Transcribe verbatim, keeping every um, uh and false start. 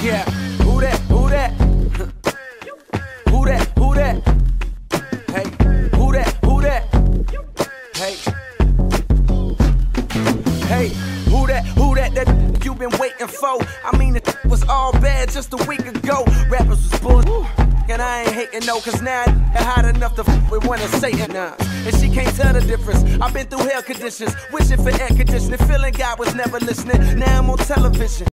Yeah, who that, who that? Who that, who that? Hey, who that, who that? Hey. Hey, who that, who that, that you been waiting for? I mean, it was all bad just a week ago. Rappers was bull, and I ain't hating no, cause now I hot enough to f with one of Satan. Nah. And she can't tell the difference. I've been through hell conditions, wishing for air conditioning, feeling God was never listening. Now I'm on television.